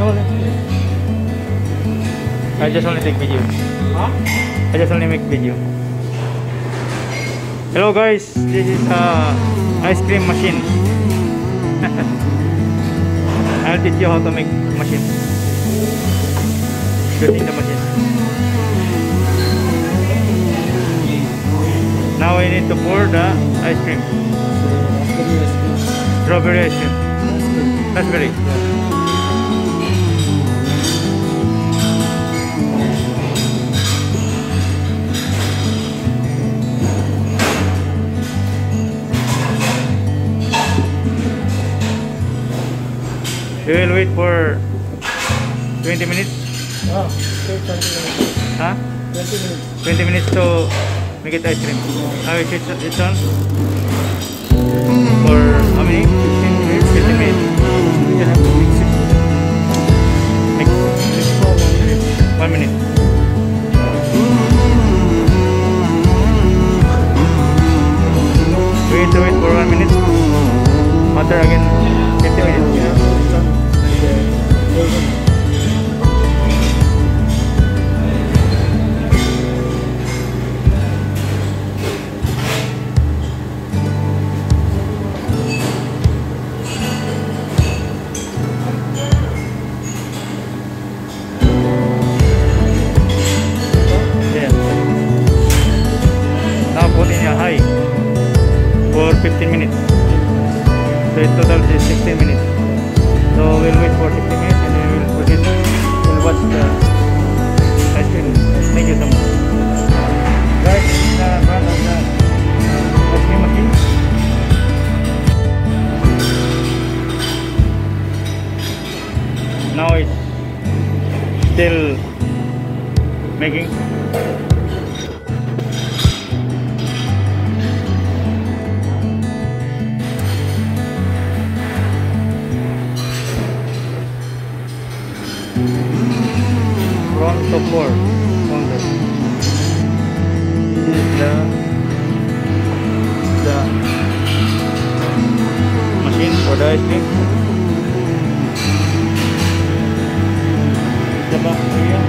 I just only take video. Huh? I just only make video. Hello guys, this is ice cream machine. I'll teach you how to make machine. Using the machine. Now we need to pour the ice cream. Strawberry ice cream. Raspberry. We will wait for 20 minutes. Oh, okay, 20 minutes. Huh? 20 minutes. 20 minutes to make it ice cream. Now it's on for how many? 15 minutes? 15 minutes. We can have to mix it. Mix. Mix for 1 minute. 1 minute. We need to wait for 1 minute. After again 50 minutes. Yeah, it's done. And then Yeah. Now put in a high for 15 minutes. So it total is 16 minutes. So we'll wait for 16 minutes and then we'll put it. We'll watch the ice cream. Thank you so much. Guys, this is the front of the ice cream machine. Now it's still making. Front to floor counter. This is the machine for the ice cream. The back area.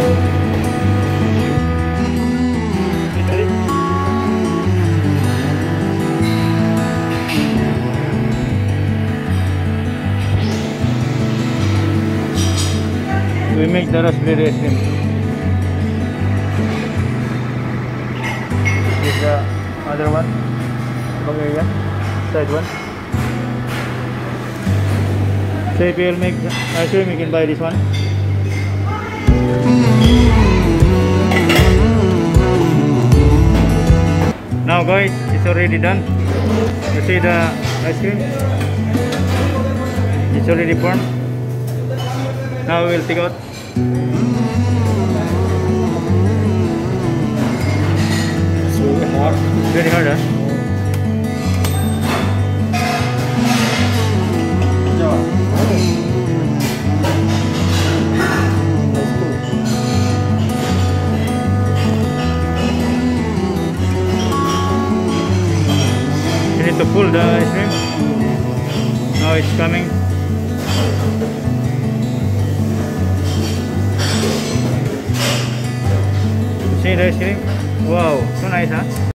We make the raspberry ice cream. This is the other one, back area, side one. So if you will make ice cream, you can buy this one. Now guys, it's already done. You see the ice cream? It's already formed. Now we will take out. it's really hard. Very hard, huh? You need to pull the ice cream. Now it's coming. See the ice cream? Wow, so nice, huh?